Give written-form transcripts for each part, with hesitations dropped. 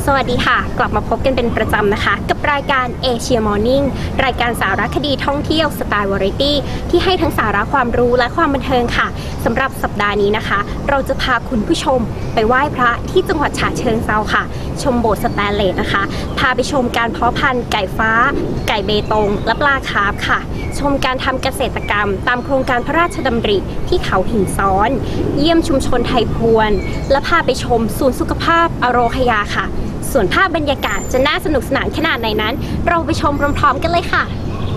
สวัสดีค่ะกลับมาพบกันเป็นประจำนะคะกับรายการ Asia Morning รายการสารคดีท่องเที่ยวสไตล์วาไรตี้ที่ให้ทั้งสาระความรู้และความบันเทิงค่ะสำหรับสัปดาห์นี้นะคะเราจะพาคุณผู้ชมไปไหว้พระที่จังหวัดฉะเชิงเทราค่ะชมโบสถ์สแตนเลสนะคะพาไปชมการเพาะพันธุ์ไก่ฟ้าไก่เบตงและปลาคาร์ฟค่ะชมการทำเกษตรกรรมตามโครงการพระราชดำริที่เขาหินซ้อนเยี่ยมชุมชนไทยพวนและพาไปชมศูนย์สุขภาพอโรคยาค่ะส่วนภาพบรรยากาศจะน่าสนุกสนานขนาดไหนนั้นเราไปชมพร้อมๆกันเลยค่ะ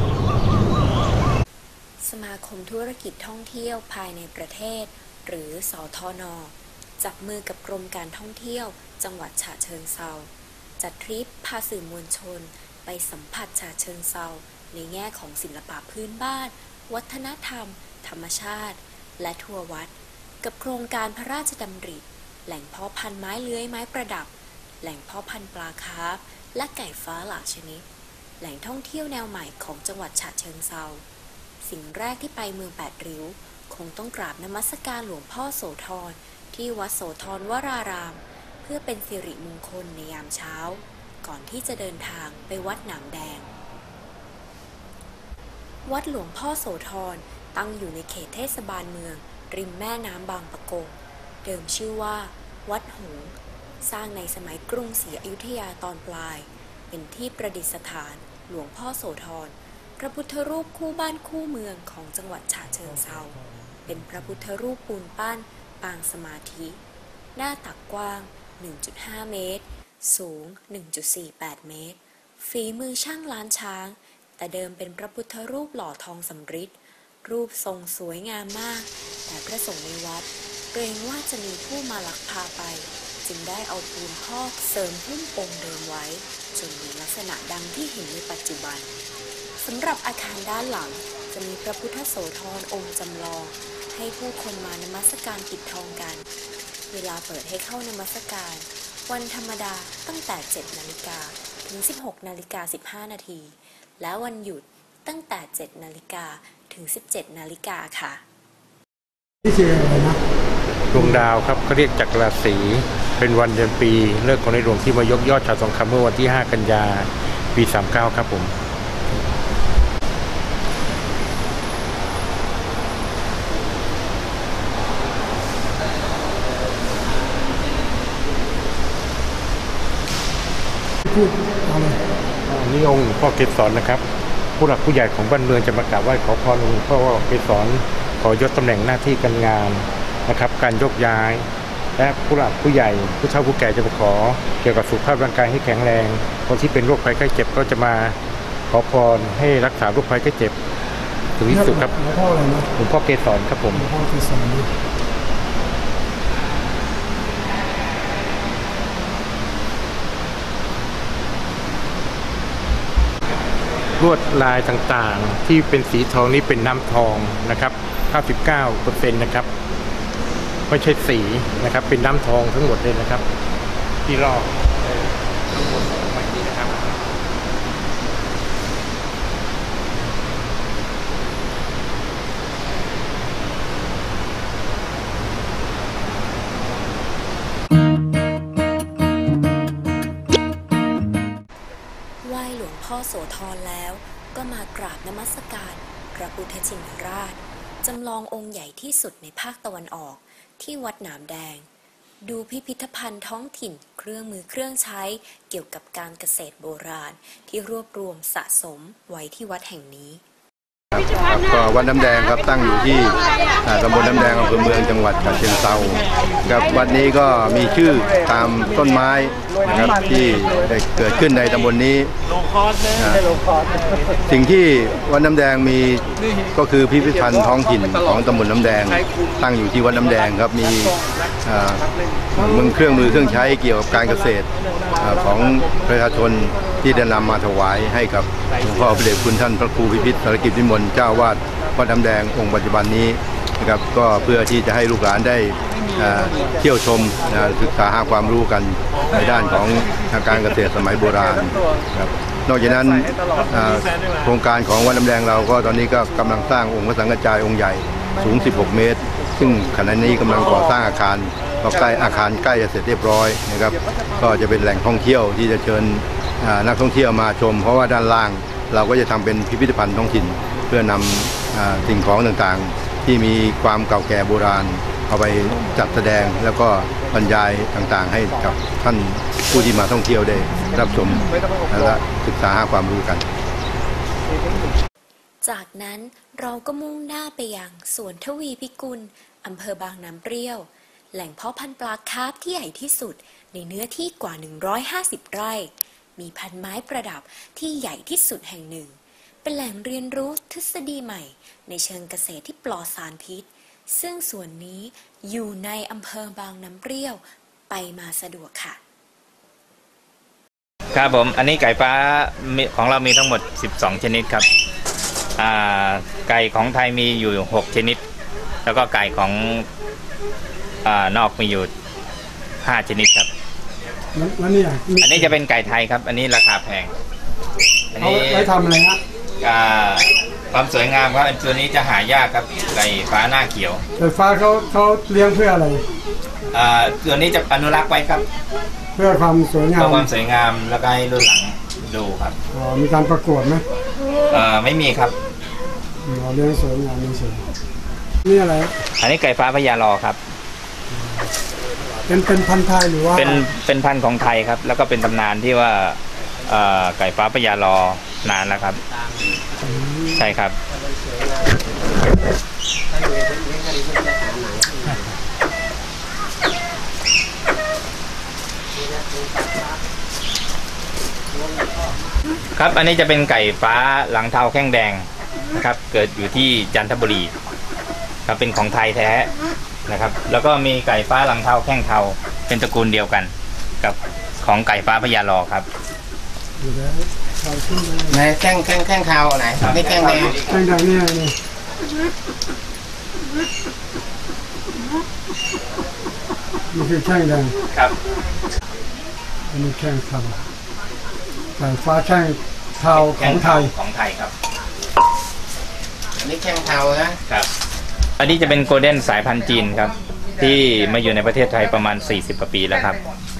สมาคมธุรกิจท่องเที่ยวภายในประเทศหรือสทน.จับมือกับกรมการท่องเที่ยวจังหวัดฉะเชิงเทราจัดทริปพาสื่อมวลชนไปสัมผัสฉะเชิงเทราในแง่ของศิลปะพื้นบ้านวัฒนธรรมธรรมชาติและทัวร์วัดกับโครงการพระราชดำริแหล่งเพาะพันธุ์ไม้เลื้อยไม้ประดับแหล่งเพาะพันธุ์ปลาคาร์ฟและไก่ฟ้าหลากชนิดแหล่งท่องเที่ยวแนวใหม่ของจังหวัดฉะเชิงเทราสิ่งแรกที่ไปเมืองแปดริ้วคงต้องกราบนมัสการหลวงพ่อโสธรที่วัดโสธรวรารามเพื่อเป็นสิริมงคลในยามเช้าก่อนที่จะเดินทางไปวัดหนามแดงวัดหลวงพ่อโสธรตั้งอยู่ในเขตเทศบาลเมืองริมแม่น้ำบางปะกงเดิมชื่อว่าวัดหงส์สร้างในสมัยกรุงศรีอยุธยาตอนปลายเป็นที่ประดิษฐานหลวงพ่อโสธรพระพุทธรูปคู่บ้านคู่เมืองของจังหวัดฉะเชิงเทราเป็นพระพุทธรูปปูนปั้นปางสมาธิหน้าตักกว้าง 1.5 เมตรสูง 1.48 เมตรฝีมือช่างล้านช้างแต่เดิมเป็นพระพุทธรูปหล่อทองสำริดรูปทรงสวยงามมากแต่พระสงฆ์ในวัดเกรงว่าจะมีผู้มาลักพาไปจึงได้เอาปูนพอกเสริมหุ้มองค์เดิมไว้จนมีลักษณะดังที่เห็นในปัจจุบันสำหรับอาคารด้านหลังจะมีพระพุทธโสธรองค์จำลองให้ผู้คนมานมัสการปิดทองกันเวลาเปิดให้เข้านมัสการวันธรรมดาตั้งแต่ 7 นาฬิกาถึง 16 นาฬิกา 15 นาทีและวันหยุดตั้งแต่ 7 นาฬิกาถึง 17 นาฬิกาค่ะที่ชื่ออะไรนะดวงดาวครับเขาเรียกจักรราศีเป็นวันเดือนปีเลิกของในหลวงที่มายกยอดฉากทองคำเมื่อวันที่ 5 กันยาปี 39 ครับผมพูดเอาเลยนี่องค์พ่อเกศรนะครับผู้หลักผู้ใหญ่ของบ้านเมืองจะมากราบไหว้ขอพรองค์พ่อเกศรขอยศตำแหน่งหน้าที่การงานนะครับการยกย้ายและผู้หลักผู้ใหญ่ผู้เฒ่าผู้แก่จะมาขอเกี่ยวกับสุขภาพร่างกายให้แข็งแรงคนที่เป็นโรคภัยไข้เจ็บก็จะมาขอพรให้รักษาโรคภัยไข้เจ็บถึงที่สุดครับหลวงพ่ออะไรนะหลวงพ่อเกศรครับผมหลวงพ่อเกศรลวดลายต่างๆที่เป็นสีทองนี้เป็นน้ำทองนะครับ 99% นะครับไม่ใช่สีนะครับเป็นน้ำทองทั้งหมดเลยนะครับที่รอบทั้งหมดไว้ที่นะครับไหว้หลวงพ่อโสธรแล้วก็มากราบนมัสการพระพุทธชินราชจำลององค์ใหญ่ที่สุดในภาคตะวันออกที่วัดหนามแดงดูพิพิธภัณฑ์ท้องถิ่นเครื่องมือเครื่องใช้เกี่ยวกับการเกษตรโบราณที่รวบรวมสะสมไว้ที่วัดแห่งนี้ก็วัดน้ำแดงครับตั้งอยู่ที่ตำบลน้ำแดงอำเภอเมืองจังหวัดฉะเชิงเทราครับวัดนี้ก็มีชื่อตามต้นไม้นะครับที่ได้เกิดขึ้นในตำบลนี้สิ่งที่วัดน้ำแดงมีก็คือพิพิธภัณฑ์ท้องถิ่นของตำบลน้ำแดงตั้งอยู่ที่วัดน้ำแดงครับมีเครื่องมือเครื่องใช้เกี่ยวกับการเกษตรของประชาชนที่ได้นำมาถวายให้กับหลวงพ่อพระเดชคุณท่านพระครูพิพิธสารกิจวิมลเจ้าวาดวัดน้ำแดงองค์ปัจจุบันนี้นะครับก็เพื่อที่จะให้ลูกหลานได้เที่ยวชมศึกษาหาความรู้กันในด้านของการเกษตรสมัยโบราณครับนอกจากนั้นโครงการของวัดน้ำแดงเราก็ตอนนี้ก็กำลังสร้างองค์พระสังฆจายองค์ใหญ่สูง 16 เมตรซึ่งขณะนี้กำลังก่อสร้างอาคารก็ใกล้อาคารใกล้จะเสร็จเรียบร้อยนะครับก็จะเป็นแหล่งท่องเที่ยวที่จะเชิญนักท่องเที่ยวมาชมเพราะว่าด้านล่างเราก็จะทำเป็นพิพิธภัณฑ์ท้องถิ่นเพื่อนำสิ่งของต่างๆที่มีความเก่าแก่โบราณเอาไปจัดแสดงแล้วก็บรรยายต่างๆให้กับท่านผู้ที่มาท่องเที่ยวได้รับชมและศึกษาหาความรู้กันจากนั้นเราก็มุ่งหน้าไปยังสวนทวีพิกุลอำเภอบางน้ำเปรี้ยวแหล่งเพาะพันธุ์ปลาคาร์ฟที่ใหญ่ที่สุดในเนื้อที่กว่า150ไร่มีพันไม้ประดับที่ใหญ่ที่สุดแห่งหนึ่งเป็นแหล่งเรียนรู้ทฤษฎีใหม่ในเชิงเกษตรที่ปลอดสารพิษซึ่งส่วนนี้อยู่ในอำเภอบางน้ำเปรี้ยวไปมาสะดวกค่ะครับผมอันนี้ไก่ฟ้าของเรามีทั้งหมด12ชนิดครับไก่ของไทยมีอยู่6ชนิดแล้วก็ไก่ของนอกมีอยู่5ชนิดครับแล้วนี่อันนี้จะเป็นไก่ไทยครับอันนี้ราคาแพงอันนี้ไว้ทำอะไรฮะความสวยงามครับตัวนี้จะหายากครับไก่ฟ้าหน้าเขียวไก่ฟ้าเขาเลี้ยงเพื่ออะไรตัวนี้จะอนุรักษ์ไว้ครับเพื่อความสวยงามเพื่อความสวยงามแล้วก็ให้รุ่นหลังดูครับมีการประกวดไหมไม่มีครับเลี้ยงสวยงามนี่เฉยนี่อะไรอันนี้ไก่ฟ้าพญารอครับเป็นพันธุ์ไทยหรือว่าเป็นพันธุ์ของไทยครับแล้วก็เป็นตำนานที่ว่าไก่ฟ้าพญารอนานแล้วครับใช่ครับครับอันนี้จะเป็นไก่ฟ้าหลังเทาแข้งแดงนะครับเกิดอยู่ที่จันทบุรีครับเป็นของไทยแท้นะครับแล้วก็มีไก่ฟ้าหลังเทาแข้งเทาเป็นตระกูลเดียวกันกับของไก่ฟ้าพญารอครับไหนแข้งเทาไหนนี่แข้งแดงนี่คือแข้งแดงครับอันนี้แข้งเทาไก่ฟ้าแข้งเทาของไทยครับอันนี้แข้งเทานะครับอันนี้จะเป็นโกลเด้นสายพันธุ์จีนครับที่มาอยู่ในประเทศไทยประมาณ40กว่าปีแล้วครับ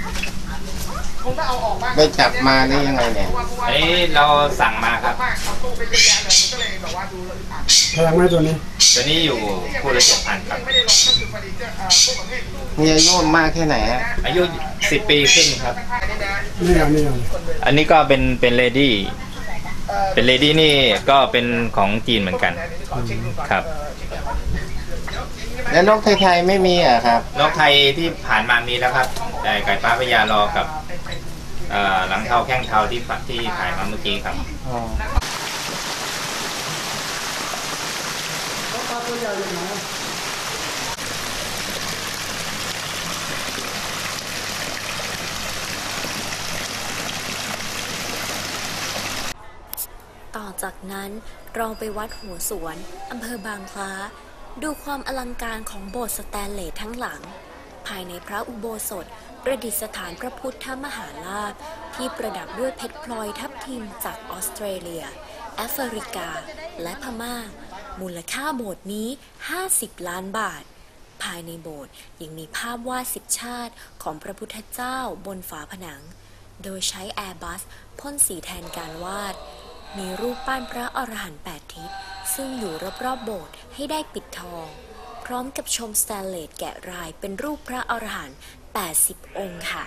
ไปจับมาได้ยังไงเนี่ยอันนี้เราสั่งมาครับแพงไหมตัวนี้อยู่คู่ละ7,000ครับมีอายุมากแค่ไหนฮะอายุ10 ปีขึ้นครับอันนี้ก็เป็นเลดี้นี่ก็เป็นของจีนเหมือนกันครับแล้วนกไทยไม่มีอ่ะครับนกไทยที่ผ่านมามีแล้วครับแต่ไก่ฟ้าพญารอกับหลังเทาแข้งเทาที่ถ่ายมาเมื่อกี้ครับต่อจากนั้นเราไปวัดหัวสวนอำเภอบางคล้าดูความอลังการของโบสถ์สแตนเลสทั้งหลังภายในพระอุโบสถประดิษฐานพระพุทธมหาราชที่ประดับด้วยเพชรพลอยทับทิมจากออสเตรเลียแอฟริกาและพม่ามูลค่าโบสถ์นี้50 ล้านบาทภายในโบสถ์ยังมีภาพวาด10 ชาติของพระพุทธเจ้าบนฝาผนังโดยใช้แอร์บัสพ่นสีแทนการวาดมีรูปปั้นพระอรหันต์8 ทิศซึ่งอยู่รอบๆโบสถ์ให้ได้ปิดทองพร้อมกับชมสแตนเลสแกะรายเป็นรูปพระอรหันต์80 องค์ค่ะ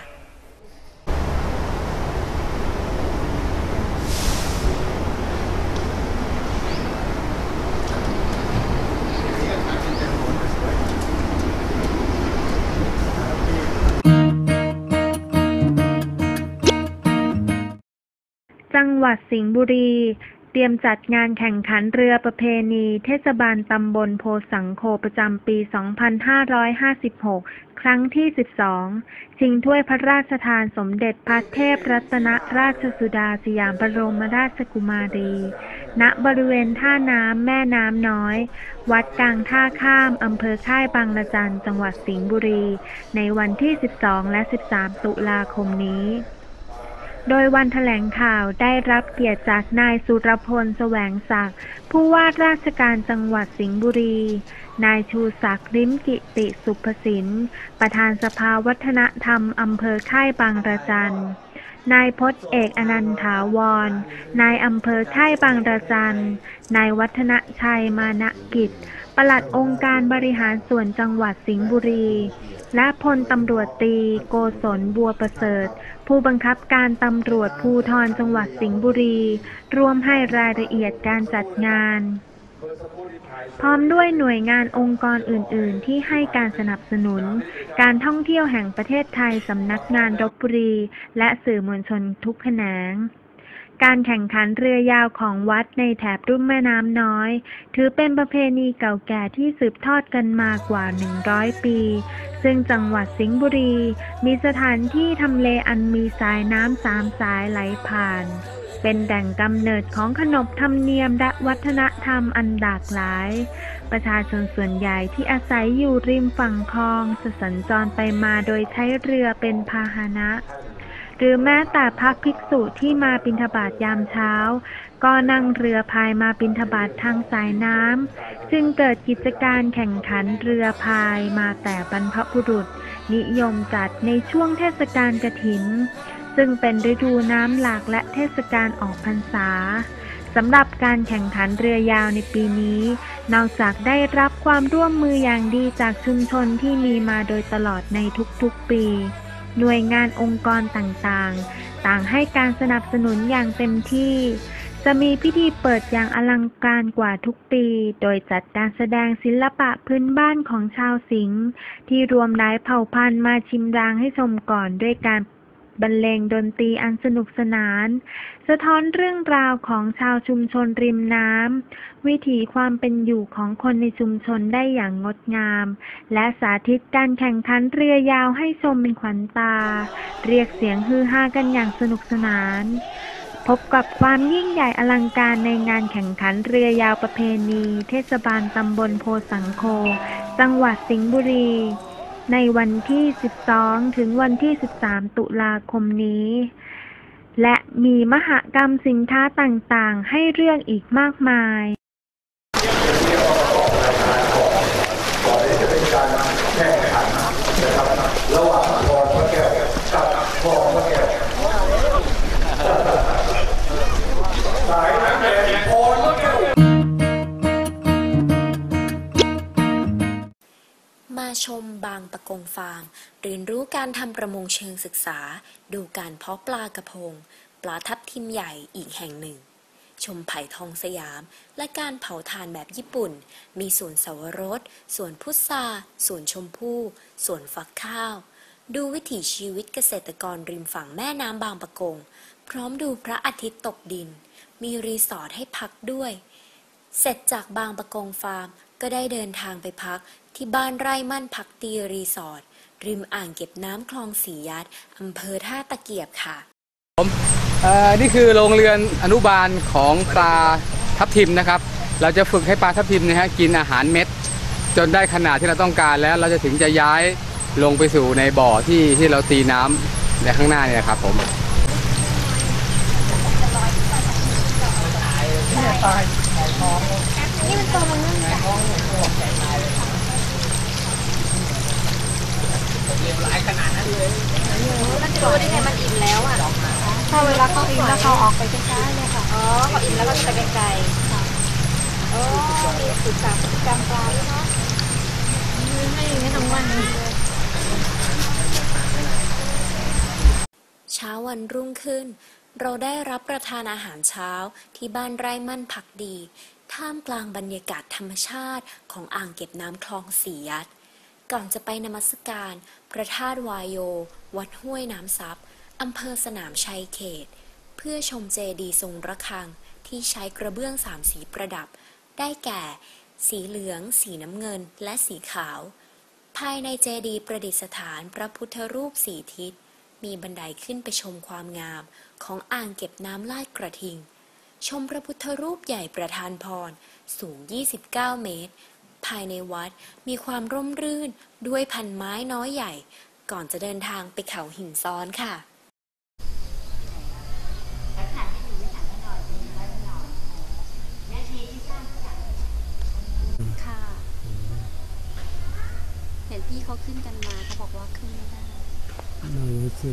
จังหวัดสิงห์บุรีเตรียมจัดงานแข่งขันเรือประเพณีเทศบาลตำบลโพสังโฆประจำปี 2556 ครั้งที่ 12 ชิงถ้วยพระราชทานสมเด็จพระเทพรัตนราชสุดาสยามบรมราชกุมารี ณ บริเวณท่าน้ำแม่น้ำน้อย วัดกลางท่าข้ามอำเภอค่ายบางระจัน จังหวัดสิงห์บุรี ในวันที่ 12 และ 13 ตุลาคมนี้โดยวันแถลงข่าวได้รับเกียรติจากนายสุรพลแสวงศักดิ์ผู้ว่าราชการจังหวัดสิงห์บุรีนายชูศักดิ์ลิ้มกิติสุภสินประธานสภาวัฒนธรรมอำเภอค่ายบางระจันนายพจน์เอกอนันถาวรนายอำเภอค่ายบางระจันนายวัฒนชัยมานะกิจปลัดองค์การบริหารส่วนจังหวัดสิงห์บุรีและพลตำรวจตรีโกศลบัวประเสริฐผู้บังคับการตำรวจภูธรจังหวัดสิงห์บุรีร่วมให้รายละเอียดการจัดงานพร้อมด้วยหน่วยงานองค์กรอื่นๆที่ให้การสนับสนุนการท่องเที่ยวแห่งประเทศไทยสำนักงานลพบุรีและสื่อมวลชนทุกแขนงการแข่งขันเรือยาวของวัดในแถบลุ่มแม่น้ำน้อยถือเป็นประเพณีเก่าแก่ที่สืบทอดกันมากว่า100 ปีซึ่งจังหวัดสิงห์บุรีมีสถานที่ทำเลอันมีสายน้ำ3 สายไหลผ่านเป็นแหล่งกำเนิดของขนบธรรมเนียมและวัฒนธรรมอันหลากหลายประชาชนส่วนใหญ่ที่อาศัยอยู่ริมฝั่งคลองจะสัญจรไปมาโดยใช้เรือเป็นพาหนะหรือแม้แต่พระภิกษุที่มาบิณฑบาตยามเช้าก็นั่งเรือพายมาบิณฑบาตทางสายน้ำจึงเกิดกิจการแข่งขันเรือพายมาแต่บรรพบุรุษนิยมจัดในช่วงเทศกาลกฐินซึ่งเป็นฤดูน้ำหลากและเทศกาลออกพรรษาสำหรับการแข่งขันเรือยาวในปีนี้นอกจากได้รับความร่วมมืออย่างดีจากชุมชนที่มีมาโดยตลอดในทุกๆปีหน่วยงานองค์กรต่างๆต่างให้การสนับสนุนอย่างเต็มที่จะมีพิธีเปิดอย่างอลังการกว่าทุกปีโดยจัดการแสดงศิลปะพื้นบ้านของชาวสิงห์ที่รวมหลายเผ่าพันธุ์มาชิมรางให้ชมก่อนด้วยการบรรเลงดนตรีอันสนุกสนานสะท้อนเรื่องราวของชาวชุมชนริมน้ำวิถีความเป็นอยู่ของคนในชุมชนได้อย่างงดงามและสาธิตการแข่งขันเรือยาวให้ชมเป็นขวัญตาเรียกเสียงฮือฮากันอย่างสนุกสนานพบกับความยิ่งใหญ่อลังการในงานแข่งขันเรือยาวประเพณีเทศบาลตำบลโพสังโฆจังหวัดสิงห์บุรีในวันที่ 12 ถึงวันที่ 13 ตุลาคมนี้และมีมหกรรมสินค้าต่างๆให้เลือกอีกมากมายระหว่างพรพระแก้วกับพรพระแก้วสายน้ำแดงพรพระแก้วมาชมบางปะกงฟาร์มเรียนรู้การทำประมงเชิงศึกษาดูการเพาะปลากระพงปลาทับทิมใหญ่อีกแห่งหนึ่งชมไผ่ทองสยามและการเผาถ่านแบบญี่ปุ่นมีสวนเสาวรสสวนพุทราสวนชมพู่สวนฟักข้าวดูวิถีชีวิตเกษตรกรริมฝั่งแม่น้ำบางปะกงพร้อมดูพระอาทิตย์ตกดินมีรีสอร์ทให้พักด้วยเสร็จจากบางปะกงฟาร์มก็ได้เดินทางไปพักที่บ้านไร่มั่นพักดีรีสอร์ทริมอ่างเก็บน้ำคลองสียัดอำเภอท่าตะเกียบค่ะนี่คือโรงเรือนอนุบาลของปลาทับทิมนะครับเราจะฝึกให้ปลาทับทิมกินอาหารเม็ดจนได้ขนาดที่เราต้องการแล้วเราจะถึงจะย้ายลงไปสู่ในบ่อที่เราตีน้ำในข้างหน้านี่นะครับผมนี่มันตัวมันนั่นแหละมันจะรู้ได้ไงมันอิ่มแล้วอ่ะถ้าเวลาเขาอิ่มแล้วเขาออกไปช้าๆเลยค่ะอ๋อเขาอิ่มแล้วก็จะไปไกลๆโอ้มีสุดจากพฤติกรรมปลาด้วยเนาะให้อย่างนี้ทั้งวันเช้าวันรุ่งขึ้นเราได้รับประทานอาหารเช้าที่บ้านไร่มั่นพักดีท่ามกลางบรรยากาศธรรมชาติของอ่างเก็บน้ำคลองสียัดก่อนจะไปนมัสการพระธาตุวายโยวัดห้วยน้ำซับอำเภอสนามชัยเขตเพื่อชมเจดีย์ทรงระฆังที่ใช้กระเบื้อง3 สีประดับได้แก่สีเหลืองสีน้ำเงินและสีขาวภายในเจดีย์ประดิษฐานพระพุทธรูป4 ทิศมีบันไดขึ้นไปชมความงามของอ่างเก็บน้ำลาดกระทิงชมพระพุทธรูปใหญ่ประทานพรสูง29 เมตรภายในวัดมีความร่มรื่นด้วยพันไม้น้อยใหญ่ก่อนจะเดินทางไปเขาหินซ้อนค่ะเขาขึ้นกันมาเขาบอกว่าขึ้นไม่ได้ไม่ขึ้น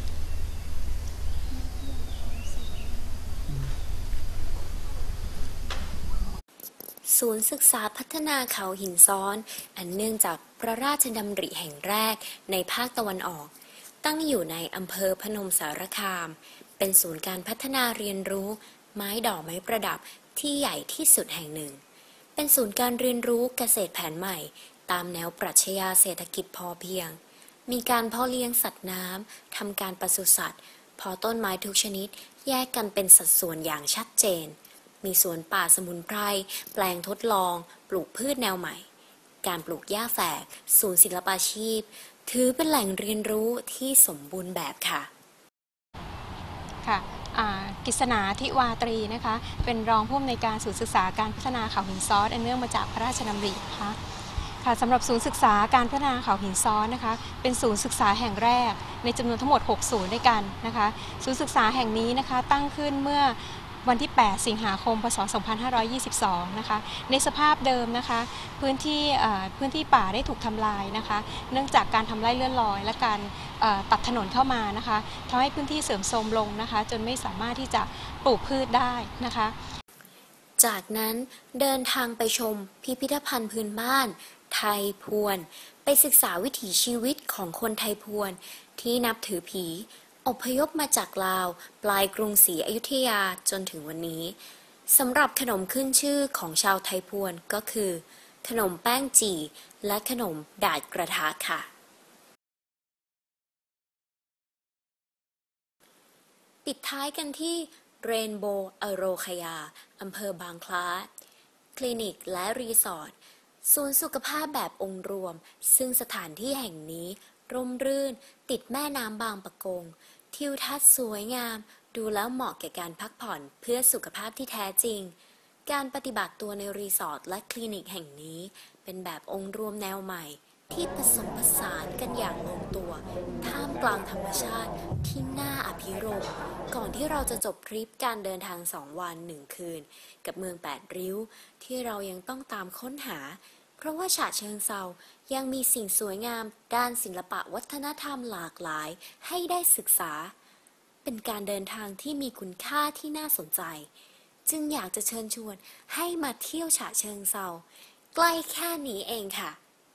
ศูนย์ศึกษาพัฒนาเขาหินซ้อนอันเนื่องจากพระราชดำริแห่งแรกในภาคตะวันออกตั้งอยู่ในอำเภอพนมสารคามเป็นศูนย์การพัฒนาเรียนรู้ไม้ดอกไม้ประดับที่ใหญ่ที่สุดแห่งหนึ่งเป็นศูนย์การเรียนรู้เกษตรแผนใหม่ตามแนวปรัชญาเศรษฐกิจพอเพียงมีการเพาะเลี้ยงสัตว์น้ำทำการปศุสัตว์เพาะต้นไม้ทุกชนิดแยกกันเป็นสัดส่วนอย่างชัดเจนมีสวนป่าสมุนไพรแปลงทดลองปลูกพืชแนวใหม่การปลูกหญ้าแฝกศูนย์ศิลปาชีพถือเป็นแหล่งเรียนรู้ที่สมบูรณ์แบบค่ะค่ะกฤษณาธิวาตรีนะคะเป็นรองผู้อำนวยการศูนย์ศึกษาการพัฒนาเขาหินซ้อนอันเนื่องมาจากพระราชดำรินะคะค่ะสำหรับศูนย์ศึกษาการพัฒนาเขาหินซ้อนนะคะเป็นศูนย์ศึกษาแห่งแรกในจำนวนทั้งหมด6ศูนย์ด้วยกันนะคะศูนย์ศึกษาแห่งนี้นะคะตั้งขึ้นเมื่อวันที่8สิงหาคมพศ2522นะคะในสภาพเดิมนะคะพื้นที่ป่าได้ถูกทำลายนะคะเนื่องจากการทำไร่เลื่อนลอยและการตัดถนนเข้ามานะคะทำให้พื้นที่เสื่อมโทรมลงนะคะจนไม่สามารถที่จะปลูกพืชได้นะคะจากนั้นเดินทางไปชมพิพิธภัณฑ์พื้นบ้านไทยพวนไปศึกษาวิถีชีวิตของคนไทยพวนที่นับถือผีอพยพมาจากลาวปลายกรุงศรีอยุธยาจนถึงวันนี้สำหรับขนมขึ้นชื่อของชาวไทยพวนก็คือขนมแป้งจี่และขนมดาดกระทะค่ะปิดท้ายกันที่เรนโบว์อโรคยาอำเภอบางคล้าคลินิกและรีสอร์ทศูนย์สุขภาพแบบองค์รวมซึ่งสถานที่แห่งนี้ร่มรื่นติดแม่น้ำบางปะกงทิวทัศน์สวยงามดูแล้วเหมาะแก่การพักผ่อนเพื่อสุขภาพที่แท้จริงการปฏิบัติตัวในรีสอร์ทและคลินิกแห่งนี้เป็นแบบองค์รวมแนวใหม่ที่ผสมผสานกันอย่างลงตัวท่ามกลางธรรมชาติที่น่าอภิรมย์ก่อนที่เราจะจบทริปการเดินทาง2 วัน 1 คืนกับเมือง8ริ้วที่เรายังต้องตามค้นหาเพราะว่าฉะเชิงเทรายังมีสิ่งสวยงามด้านศิลปะวัฒนธรรมหลากหลายให้ได้ศึกษาเป็นการเดินทางที่มีคุณค่าที่น่าสนใจจึงอยากจะเชิญชวนให้มาเที่ยวฉะเชิงเทราใกล้แค่นี้เองค่ะ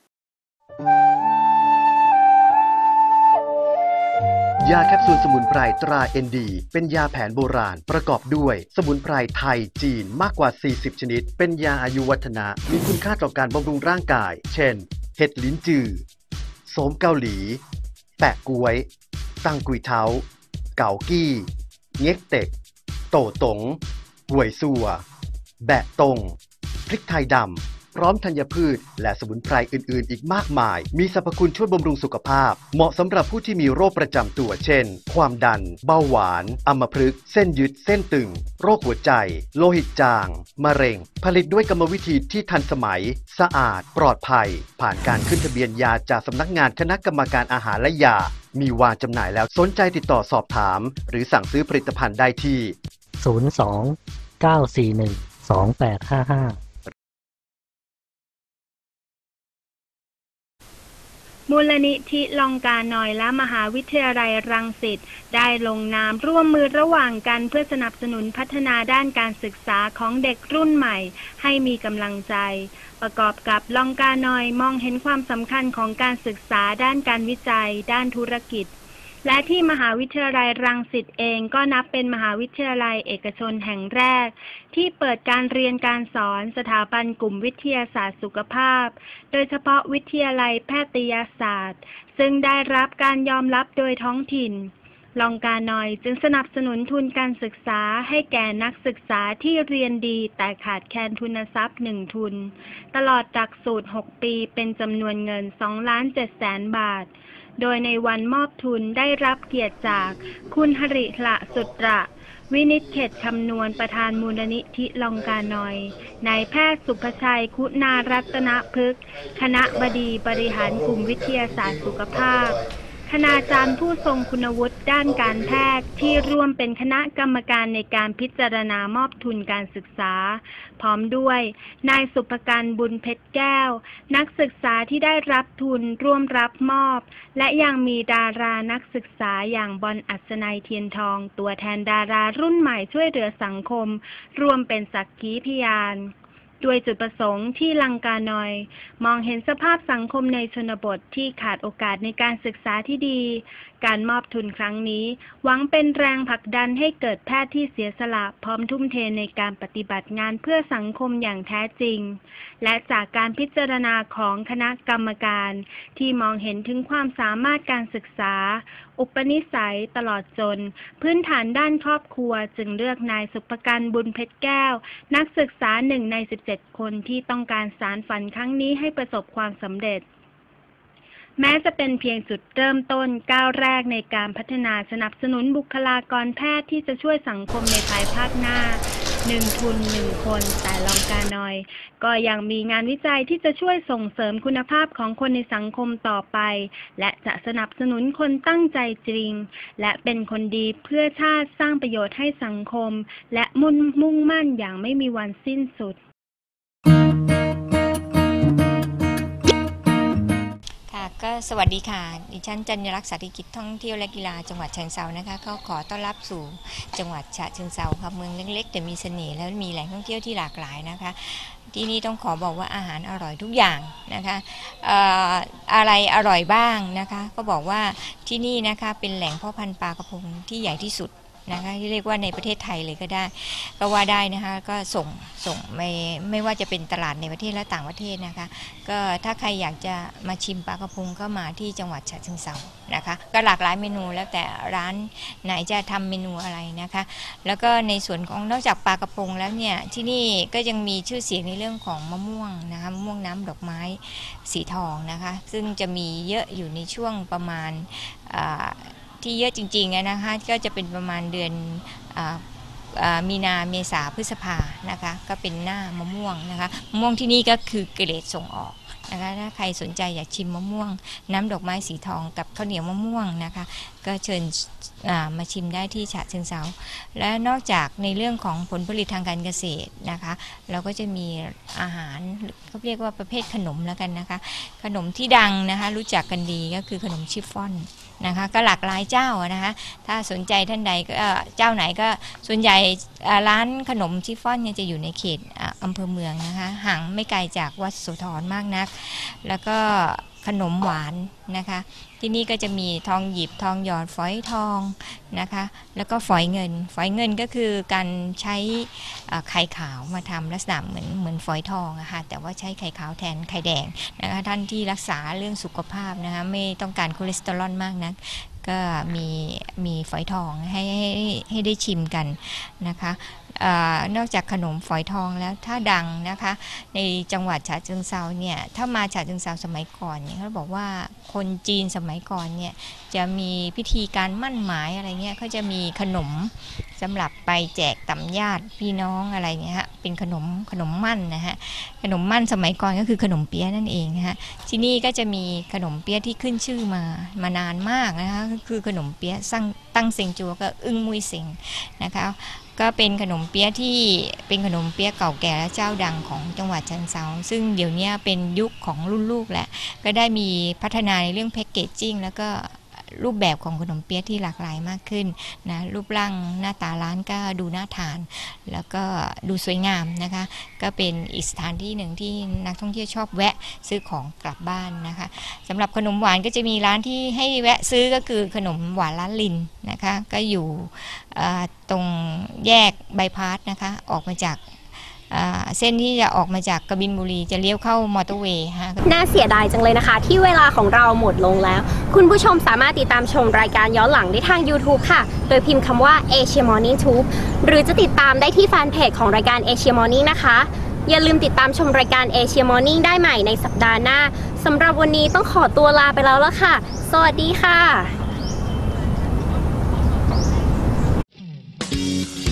ยาแคปซูลสมุนไพรตรา ND เป็นยาแผนโบราณประกอบด้วยสมุนไพรไทยจีนมากกว่า40ชนิดเป็นยาอายุวัฒนะมีคุณค่าต่อการบำรุงร่างกายเช่นเห็ดลิ้นจือโสมเกาหลีแปะก๊วยตังกุยเท้าเก๋ากี้เง็กเต็กโตตงหวยซัวแบะตงพริกไทยดำพร้อมธัญพืชและสมุนไพรอื่นๆอีกมากมายมีสรรพคุณช่วยบำรุงสุขภาพเหมาะสำหรับผู้ที่มีโรคประจำตัวเช่นความดันเบาหวานอัมพฤกษ์เส้นยึดเส้นตึงโรคหัวใจโลหิตจางมะเร็งผลิตด้วยกรรมวิธีที่ทันสมัยสะอาดปลอดภัยผ่านการขึ้นทะเบียนยาจากสำนักงานคณะกรรมการอาหารและยามีวางจำหน่ายแล้วสนใจติดต่อสอบถามหรือสั่งซื้อผลิตภัณฑ์ได้ที่ 02-941-2855 มูลนิธิลองกาน้อยและมหาวิทยาลัยรังสิตได้ลงนามร่วมมือระหว่างกันเพื่อสนับสนุนพัฒนาด้านการศึกษาของเด็กรุ่นใหม่ให้มีกำลังใจประกอบกับลองกาน้อยมองเห็นความสำคัญของการศึกษาด้านการวิจัยด้านธุรกิจและที่มหาวิทยาลัยรังสิตเองก็นับเป็นมหาวิทยาลัยเอกชนแห่งแรกที่เปิดการเรียนการสอนสถาบันกลุ่มวิทยาศาสตร์สุขภาพโดยเฉพาะวิทยาลัยแพทยศาสตร์ซึ่งได้รับการยอมรับโดยท้องถิ่นลองกาน้อยจึงสนับสนุนทุนการศึกษาให้แก่นักศึกษาที่เรียนดีแต่ขาดแคลนทุนทรัพย์1ทุนตลอดหลักสูตร6ปีเป็นจำนวนเงิน 2,700,000 บาทโดยในวันมอบทุนได้รับเกียรติจากคุณหริละสุตระวินิจเขตคำนวณประธานมูลนิธิลองกาน้อยนายแพทย์สุภชัยคุณารัตนพฤกษ์คณบดีบริหารกลุ่มวิทยาศาสตร์สุขภาพคคณาจารย์ผู้ทรงคุณวุฒิด้านการแพทย์ที่ร่วมเป็นคณะกรรมการในการพิจารณามอบทุนการศึกษาพร้อมด้วยนายสุภการบุญเพชรแก้วนักศึกษาที่ได้รับทุนร่วมรับมอบและยังมีดารานักศึกษาอย่างบอลอัศนัยเทียนทองตัวแทนดารารุ่นใหม่ช่วยเหลือสังคมรวมเป็นสักขีพยานด้วยจุดประสงค์ที่ลังกานอยมองเห็นสภาพสังคมในชนบทที่ขาดโอกาสในการศึกษาที่ดีการมอบทุนครั้งนี้หวังเป็นแรงผลักดันให้เกิดแพทย์ที่เสียสละพร้อมทุ่มเทในการปฏิบัติงานเพื่อสังคมอย่างแท้จริงและจากการพิจารณาของคณะกรรมการที่มองเห็นถึงความสามารถการศึกษาอุปนิสัยตลอดจนพื้นฐานด้านครอบครัวจึงเลือกนายสุภการบุญเพชรแก้วนักศึกษา1 ใน 17 คนที่ต้องการสานฝันครั้งนี้ให้ประสบความสำเร็จแม้จะเป็นเพียงจุดเริ่มต้นก้าวแรกในการพัฒนาสนับสนุนบุคลากรแพทย์ที่จะช่วยสังคมในภายภาคหน้า1 ทุน 1 คนแต่ลองกานอยก็ยังมีงานวิจัยที่จะช่วยส่งเสริมคุณภาพของคนในสังคมต่อไปและจะสนับสนุนคนตั้งใจจริงและเป็นคนดีเพื่อชาติสร้างประโยชน์ให้สังคมและมุ่งมั่นอย่างไม่มีวันสิ้นสุดก็สวัสดีค่ะดิฉันจัญลักษณ์สาธิกิจท่องเที่ยวและกีฬาจังหวัดเชียงเทรานะคะก็ขอต้อนรับสู่จังหวัดฉะเชิงเทราค่ะเมืองเล็กๆแต่มีเสน่ห์และมีแหล่งท่องเที่ยวที่หลากหลายนะคะที่นี่ต้องขอบอกว่าอาหารอร่อยทุกอย่างนะคะอะไรอร่อยบ้างนะคะก็บอกว่าที่นี่นะคะเป็นแหล่งเพาะพันธุ์ปลากระพงที่ใหญ่ที่สุดนะคะที่เรียกว่าในประเทศไทยเลยก็ได้ก็ว่าได้นะคะก็ส่งไม่ว่าจะเป็นตลาดในประเทศและต่างประเทศนะคะก็ถ้าใครอยากจะมาชิมปลากระพงก็มาที่จังหวัดฉะเชิงเทรานะคะก็หลากหลายเมนูแล้วแต่ร้านไหนจะทำเมนูอะไรนะคะแล้วก็ในส่วนของนอกจากปลากระพงแล้วเนี่ยที่นี่ก็ยังมีชื่อเสียงในเรื่องของมะม่วงนะคะมะม่วงน้ำดอกไม้สีทองนะคะซึ่งจะมีเยอะอยู่ในช่วงประมาณที่เยอะจริงๆนะคะก็จะเป็นประมาณเดือนมีนาเมษาพฤษภานะคะก็เป็นหน้ามะม่วงนะคะมะม่วงที่นี่ก็คือเกรดส่งออกนะคะถ้าใครสนใจอยากชิมมะม่วงน้ำดอกไม้สีทองกับข้าวเหนียวมะม่วงนะคะก็เชิญมาชิมได้ที่ฉะเชิงเทราและนอกจากในเรื่องของผลผลิตทางการเกษตรนะคะเราก็จะมีอาหารเขาเรียกว่าประเภทขนมแล้วกันนะคะขนมที่ดังนะคะรู้จักกันดีก็คือขนมชิฟฟ่อนนะคะก็หลากหลายเจ้านะคะถ้าสนใจท่านใดก็เจ้าไหนก็ส่วนใหญ่ร้านขนมชิฟฟ่อนเนี่ยจะอยู่ในเขตอำเภอเมืองนะคะห่างไม่ไกลจากวัดโสธรมากนักแล้วก็ขนมหวานนะคะที่นี่ก็จะมีทองหยิบทองหยอดฝอยทองนะคะแล้วก็ฝอยเงินก็คือการใช้ไข่ขาวมาทำลักษณะเหมือนฝอยทองนะคะแต่ว่าใช้ไข่ขาวแทนไข่แดงนะคะท่านที่รักษาเรื่องสุขภาพนะคะไม่ต้องการคอเลสเตอรอลมากนักก็มีฝอยทองให้ได้ชิมกันนะคะนอกจากขนมฝอยทองแล้วถ้าดังนะคะในจังหวัดฉะเชิงเทราเนี่ยถ้ามาฉะเชิงเทราสมัยก่อนเนี่ยเขาบอกว่าคนจีนสมัยก่อนเนี่ยจะมีพิธีการมั่นหมายอะไรเงี้ยเขาจะมีขนมสำหรับไปแจกต่ำญาติพี่น้องอะไรเงี้ยฮะเป็นขนมมั่นนะฮะขนมมั่นสมัยก่อนก็คือขนมเปี๊ยะนั่นเองนะฮะที่นี่ก็จะมีขนมเปี๊ยะที่ขึ้นชื่อมานานมากนะคะก็คือขนมเปี๊ยะตั้งเซ็งจัวก็อึ้งมุยเซ็งนะคะก็เป็นขนมเปี๊ยะที่เป็นขนมเปี๊ยะเก่าแก่และเจ้าดังของจังหวัดฉะเชิงเทราซึ่งเดี๋ยวนี้เป็นยุคของรุ่นลูกแหละก็ได้มีพัฒนาในเรื่องแพคเกจจิ้งแล้วก็รูปแบบของขนมเปี๊ยะที่หลากหลายมากขึ้นนะรูปร่างหน้าตาร้านก็ดูน่าทานแล้วก็ดูสวยงามนะคะก็เป็นอีกสถานที่หนึ่งที่นักท่องเที่ยวชอบแวะซื้อของกลับบ้านนะคะสำหรับขนมหวานก็จะมีร้านที่ให้แวะซื้อก็คือขนมหวานร้านลินนะคะก็อยู่ตรงแยกบายพาสนะคะออกมาจากเส้นที่จะออกมาจากกบินบุรีจะเลี้ยวเข้ามอเตอร์เวย์ค่ะน่าเสียดายจังเลยนะคะที่เวลาของเราหมดลงแล้วคุณผู้ชมสามารถติดตามชมรายการย้อนหลังได้ทาง YouTube ค่ะโดยพิมพ์คำว่า Asia Morning Tube หรือจะติดตามได้ที่แฟนเพจของรายการ Asia Morning นะคะอย่าลืมติดตามชมรายการ Asia Morning ได้ใหม่ในสัปดาห์หน้าสำหรับวันนี้ต้องขอตัวลาไปแล้วละค่ะสวัสดีค่ะ